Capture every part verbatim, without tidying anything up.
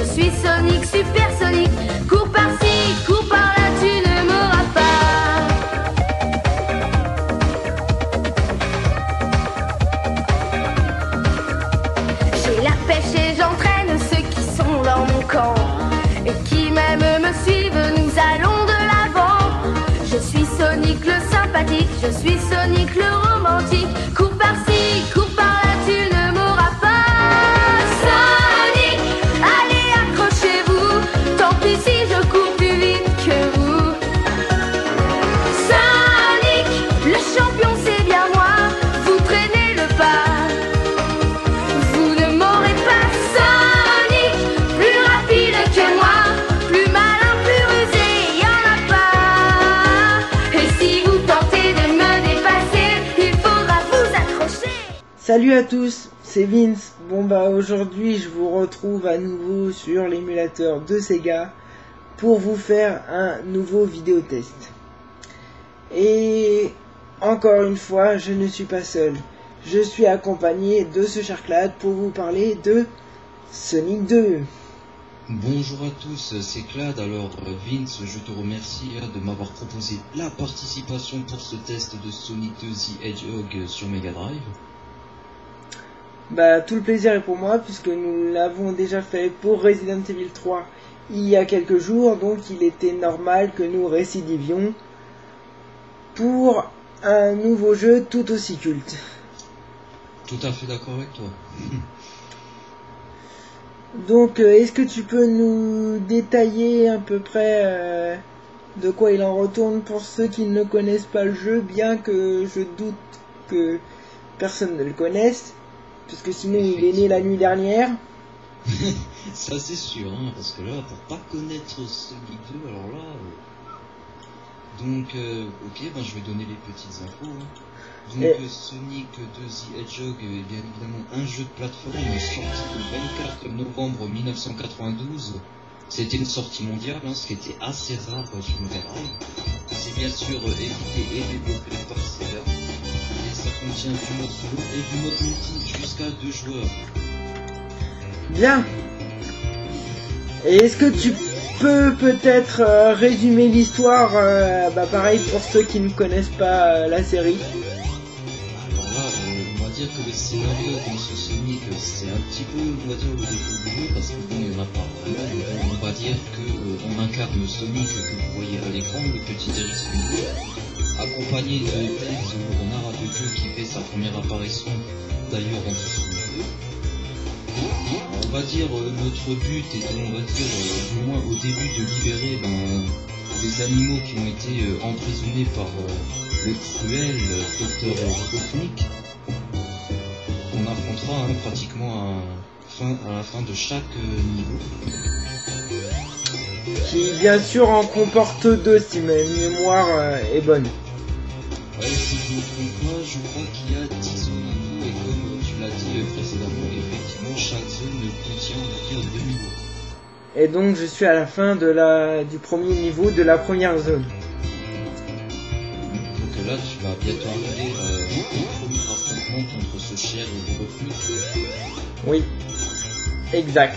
Je suis Sonic, supersonique. Cours par-ci, cours par-là, tu ne m'auras pas. J'ai la pêche et j'entraîne ceux qui sont dans mon camp et qui même me suivent, nous allons de l'avant. Je suis Sonic le sympathique, je suis Sonic le romantique. Cours par-ci, cours par-là, tu ne m'auras pas. Sonic, allez accrochez-vous, tant pis si je cours plus vite que vous. Sonic, le champion c'est bien moi, vous traînez le pas. Vous ne m'aurez pas. Sonic, plus rapide que moi, plus malin, plus rusé, y en a pas. Et si vous tentez de me dépasser, il faudra vous accrocher. Salut à tous, c'est Vince. Bon bah aujourd'hui je vous retrouve à nouveau sur l'émulateur de Sega pour vous faire un nouveau vidéo test. Et encore une fois, je ne suis pas seul. Je suis accompagné de ce cher Clad pour vous parler de Sonic deux. Bonjour à tous, c'est Clad. Alors Vince, je te remercie hein, de m'avoir proposé la participation pour ce test de Sonic deux The Hedgehog sur Mega Drive. Bah tout le plaisir est pour moi puisque nous l'avons déjà fait pour Resident Evil trois il y a quelques jours, donc il était normal que nous récidivions pour un nouveau jeu tout aussi culte. Tout à fait d'accord avec toi. Donc euh, est-ce que tu peux nous détailler à peu près euh, de quoi il en retourne pour ceux qui ne connaissent pas le jeu, bien que je doute que personne ne le connaisse, parce que sinon il est né la nuit dernière. Ça c'est sûr, hein, parce que là, pour pas connaître Sonic deux, alors là... euh, Donc, euh, ok, ben, je vais donner les petites infos. Hein. Donc, Et... euh, Sonic deux The Hedgehog est bien évidemment un jeu de plateforme sorti le vingt-quatre novembre mille neuf cent quatre-vingt-douze. C'était une sortie mondiale, hein, ce qui était assez rare euh, sur Mega Drive. C'est bien sûr euh, édité et développé par Sega. Et ça contient du mode solo et du mode multi jusqu'à deux joueurs. Bien. Et est-ce que tu peux peut-être euh, résumer l'histoire, euh, bah pareil pour ceux qui ne connaissent pas euh, la série. Alors là, euh, on va dire que le scénario dans ce Sonic, c'est un petit peu, on va dire, le défaut du jeu, parce que bon, il n'y en a pas vraiment. On va dire que euh, on incarne Sonic que vous voyez à l'écran, le petit hérisson bleu, accompagné de Tails, le renard à deux queues qui fait sa première apparition d'ailleurs dans ce Sonic deux. On va dire euh, notre but était, on va dire, euh, du moins au début, de libérer ben, des animaux qui ont été euh, emprisonnés par euh, le cruel euh, docteur Robotnik. On affrontera hein, pratiquement à, fin, à la fin de chaque euh, niveau. Qui bien sûr en comporte deux si ma mémoire euh, est bonne. Ouais, si je ne me trompe pas, je crois qu'il y a dix zones niveaux et comme tu l'as dit euh, précédemment, effectivement chaque zone contient on va dire deux niveaux. Et donc je suis à la fin de la du premier niveau de la première zone. Donc là tu vas bientôt arriver euh, au premier affrontement contre ce cher Robotnik. Oui, exact.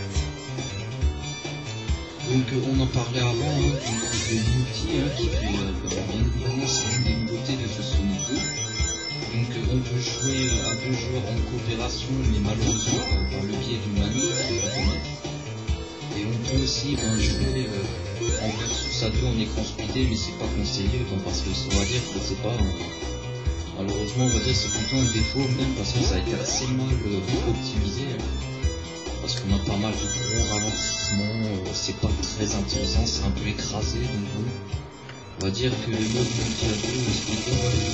Donc euh, on en parlait avant, hein, donc le multi hein, qui fait euh, bien évidemment c'est une des nouveautés de ce Sonic deux. Donc euh, on peut jouer à deux joueurs en coopération, mais malheureusement euh, par le biais d'une manette qui va connaître. Et on peut aussi ben, jouer euh, en versus à deux en écran speedé, mais c'est pas conseillé, donc, parce que on va dire que c'est pas hein, malheureusement on va dire c'est plutôt un défaut même parce que ça a été assez mal euh, optimisé. Hein. Parce qu'on a pas mal de gros ralentissements, euh, c'est pas très intéressant, c'est un peu écrasé, donc bon, on va dire que le mode multi à deux explique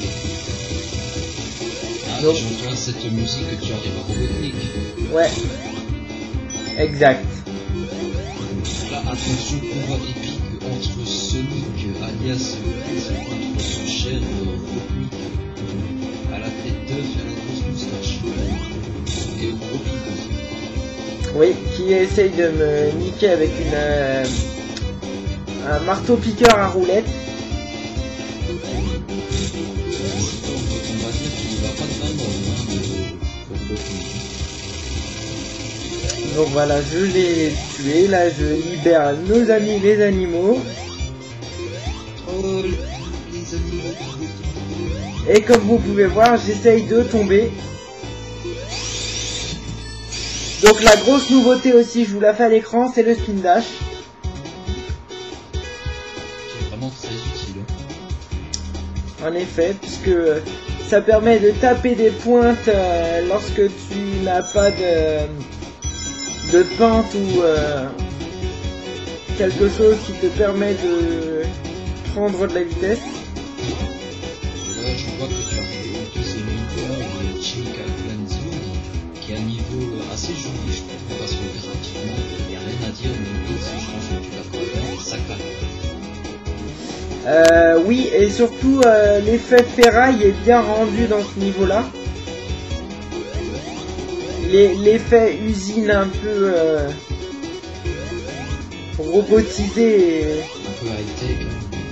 ah, Donc... j'entends cette musique que tu arrives à Robotnik. Ouais, exact. Donc là, attention, combat épique entre Sonic, alias contre son cher euh, Robotnik, à la tête d'œuf et à la grosse moustache, et au gros piquant. Oui, qui essaye de me niquer avec une euh, un marteau piqueur à roulette. On va dire qu'il va pas de la mort, hein, Donc voilà, je l'ai tué. Là, je libère nos amis les animaux. Oh, les animaux. Et comme vous pouvez voir, j'essaye de tomber. Donc la grosse nouveauté aussi, je vous la fais à l'écran, c'est le spin dash. Qui est vraiment très utile. En effet, puisque ça permet de taper des pointes euh, lorsque tu n'as pas de, de pente ou euh, quelque chose qui te permet de prendre de la vitesse. Et là, je vois que tu as fait le deuxième niveau de Chimical Cleansing, qui est un niveau assez joli, je trouve, parce que graphiquement, il n'y a rien à dire au niveau, si je pense que tu l'as quand même, ça claque. Euh, oui, et surtout euh, l'effet ferraille est bien rendu dans ce niveau-là. L'effet usine un peu euh, robotisé. Et... un peu high-tech.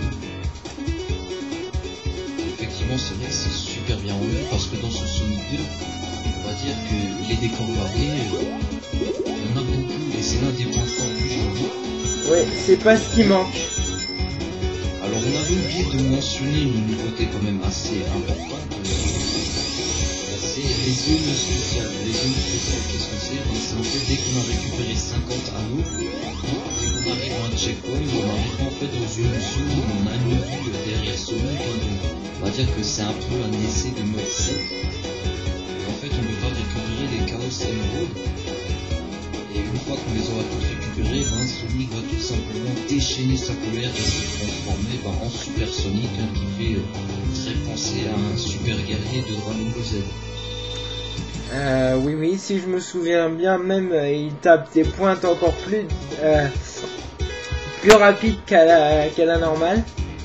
Effectivement, c'est vrai que c'est super bien rendu, parce que dans ce Sonic deux, on va dire que les décors variés, il y en a beaucoup, et c'est l'un des points forts du jeu. Ouais, c'est pas ce qui manque. Alors on avait oublié de mentionner une nouveauté quand même assez importante, c'est les zones spéciales. Les zones spéciales, qu'est-ce que c'est? Ben, c'est en fait dès qu'on a récupéré cinquante anneaux, on arrive à un checkpoint, on arrive en fait dans une zone où on a une vue derrière Sonic. On va dire que c'est un peu un essai de mode sept. En fait on devra récupérer les Chaos Emerald. Et une fois qu'on les aura tous récupérés, ben, Sonic va tout simplement déchaîner sa colère et se transformer ben, en Super Sonic, hein, qui fait euh, très penser à un super guerrier de Dragon Ball Z. Euh, oui, oui, si je me souviens bien, même euh, il tape des pointes encore plus euh, plus rapides qu'à la, qu'à la normale.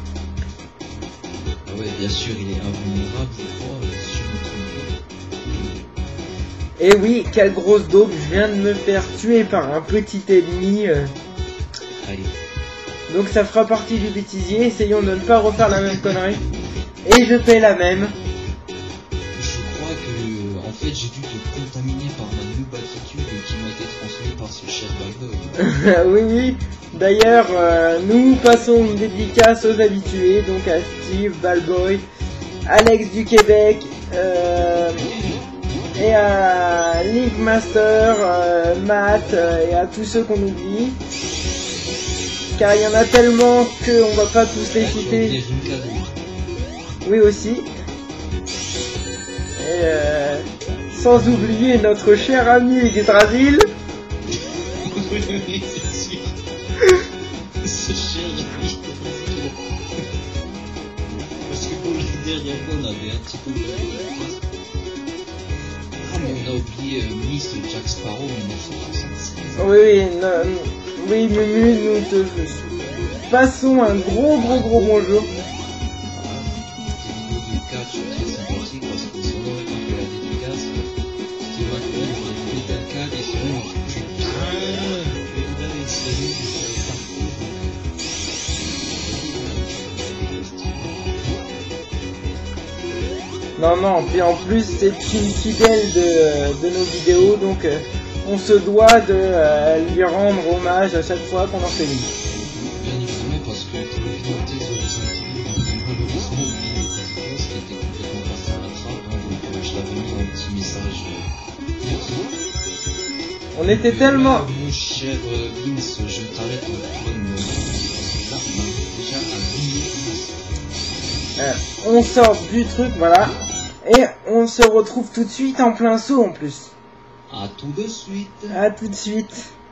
Ah ouais, bien sûr, il est invulnérable, je crois, euh, si je me trompe pas. Et oui, quelle grosse daube, je viens de me faire tuer par un petit ennemi. Euh. Allez. Donc ça fera partie du bêtisier, essayons de ne pas refaire la même connerie. Et je fais la même. Je crois que, en fait, j'ai dû te contaminer par ma noob attitude qui m'a été transmise par ce cher Balboy. Oui, oui. D'ailleurs, euh, nous passons une dédicace aux habitués, donc à Steve, Balboy, Alex du Québec, euh, et à Link Master, euh, Matt, euh, et à tous ceux qu'on oublie. Car il y en a tellement qu'on va pas tous les citer. Oui aussi. Et euh, sans oublier notre cher ami Yggdrasil. Oui, c'est sûr. Ce cher ami. Parce que pour les dernières fois, on avait un petit peu de... Ah, mais on a oublié euh, Miss Jack Sparrow mille neuf cent soixante-seize. Oui, oui, non, oui, Mumu, nous te passons un gros, gros, gros bonjour. Non, non, puis en plus c'est une fidèle de, de nos vidéos, donc euh, on se doit de euh, lui rendre hommage à chaque fois qu'on en fait une. Bien évidemment, parce que pour le financer sur les antilles, malheureusement, il y a une conférence qui était complètement passée à la trappe, hein, donc euh, je l'avais mis un petit message. Euh, on était euh, tellement... Là, mon cher euh, Vince, je t'arrête pour prendre mon... Là, on a déjà un minute. Euh, on sort du truc, voilà. Et on se retrouve tout de suite en plein saut en plus. À tout de suite. À tout de suite.